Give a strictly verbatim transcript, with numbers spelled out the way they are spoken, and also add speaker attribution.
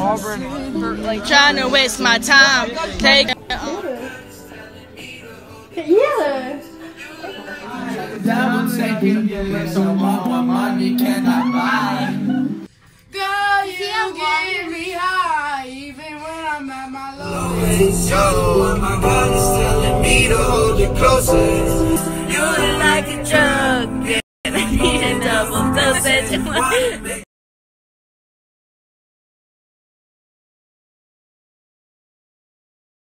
Speaker 1: Auburn. For, like,
Speaker 2: trying to waste my time. Take.
Speaker 3: Yeah.
Speaker 4: Double taking your lips on what money can I buy?
Speaker 5: Girl, you get me high, even when I'm at my lowest.
Speaker 4: Yo, my God is telling me to hold it closer.
Speaker 2: You look like a drug. I need a double dosage.